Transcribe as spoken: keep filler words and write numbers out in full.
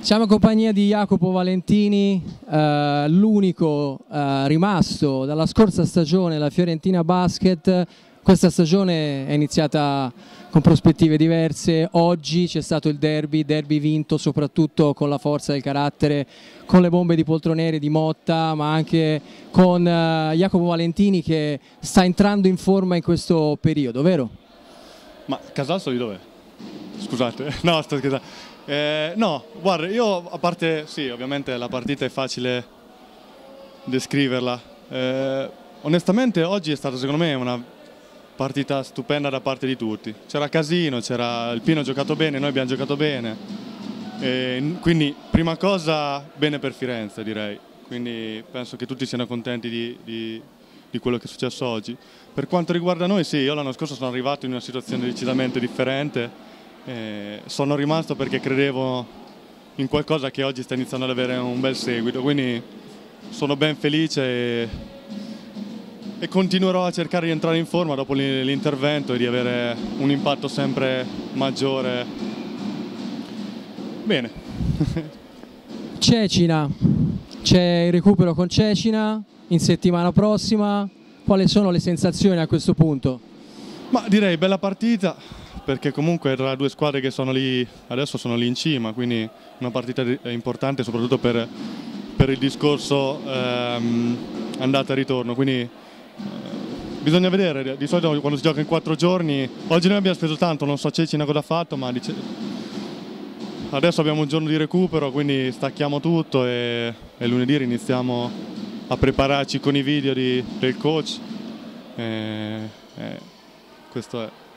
Siamo in compagnia di Jacopo Valentini, eh, l'unico eh, rimasto dalla scorsa stagione della Fiorentina Basket. Questa stagione è iniziata con prospettive diverse, oggi c'è stato il derby, derby vinto soprattutto con la forza del carattere, con le bombe di poltronere di Motta, ma anche con eh, Jacopo Valentini che sta entrando in forma in questo periodo, vero? Ma Casalso di dov'è? Scusate, no, sto scherzando. Eh, no, guarda, io a parte, sì, ovviamente la partita è facile descriverla. Eh, onestamente oggi è stata secondo me una partita stupenda da parte di tutti. C'era casino, c'era il Pino ha giocato bene, noi abbiamo giocato bene. E quindi prima cosa bene per Firenze, direi. Quindi penso che tutti siano contenti di, di, di quello che è successo oggi. Per quanto riguarda noi, sì, io l'anno scorso sono arrivato in una situazione decisamente differente. Eh, sono rimasto perché credevo in qualcosa che oggi sta iniziando ad avere un bel seguito, quindi sono ben felice e, e continuerò a cercare di entrare in forma dopo l'intervento e di avere un impatto sempre maggiore. Bene. Cecina, c'è il recupero con Cecina in settimana prossima, quali sono le sensazioni a questo punto? Ma direi bella partita, perché comunque tra le due squadre che sono lì adesso sono lì in cima, quindi una partita importante soprattutto per, per il discorso ehm, andata e ritorno, quindi eh, bisogna vedere, di solito quando si gioca in quattro giorni, oggi noi abbiamo speso tanto, non so Cecina cosa ha fatto, ma dice, adesso abbiamo un giorno di recupero, quindi stacchiamo tutto e, e lunedì iniziamo a prepararci con i video di, del coach, e, e questo è.